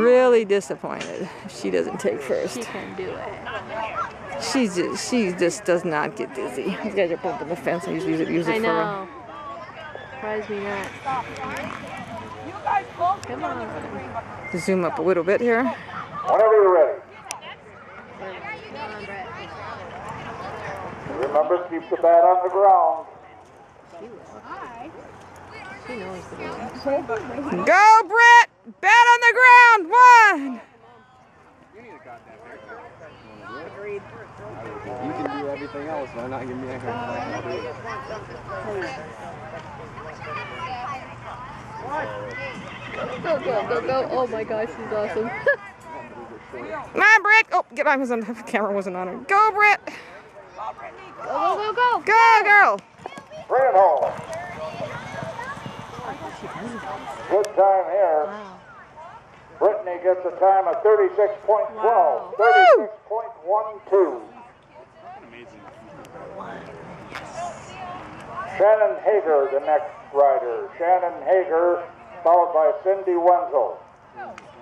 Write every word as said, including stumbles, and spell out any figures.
Really disappointed if she doesn't take first. She can do it. She's just, she just does not get dizzy. These guys are bumping the fence. I usually use it, use it I for. know. Surprise me not. Come on. Zoom up a little bit here. Whenever you're ready. Remember, keep the bat on the ground. She knows the rules. Go, Britt! Bat on the ground! One! Agreed. You can do everything else, why not give me a haircut? Go, go, go, go. Oh my gosh, she's awesome. Come on, Britt! Oh, get on, the camera wasn't on her. Go, Britt! Go, go, go, go! Go, girl! Bring it home. Good time here. Wow. Brittany gets a time of thirty-six point one two. Wow. thirty-six point one two. Shannon Hager, the next rider. Shannon Hager, followed by Cindy Wenzel.